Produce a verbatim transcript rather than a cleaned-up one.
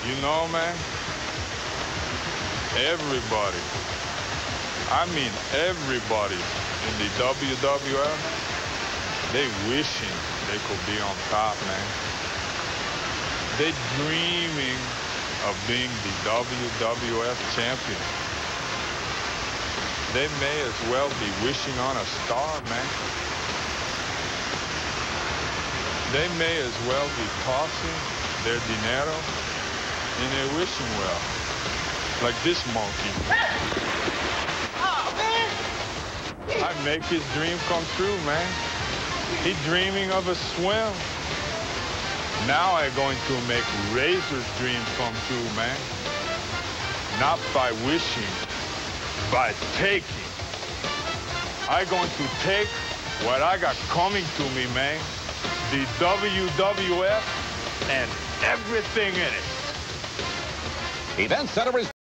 You know, man, everybody, I mean everybody in the W W F, they wishing they could be on top, man. They dreaming of being the W W F champion. They may as well be wishing on a star, man. They may as well be tossing their dinero in a wishing well, like this monkey. Oh, man! I make his dream come true, man. He dreaming of a swim. Now I'm going to make Razor's dream come true, man. Not by wishing, by taking. I'm going to take what I got coming to me, man. The W W F and everything in it. He then set a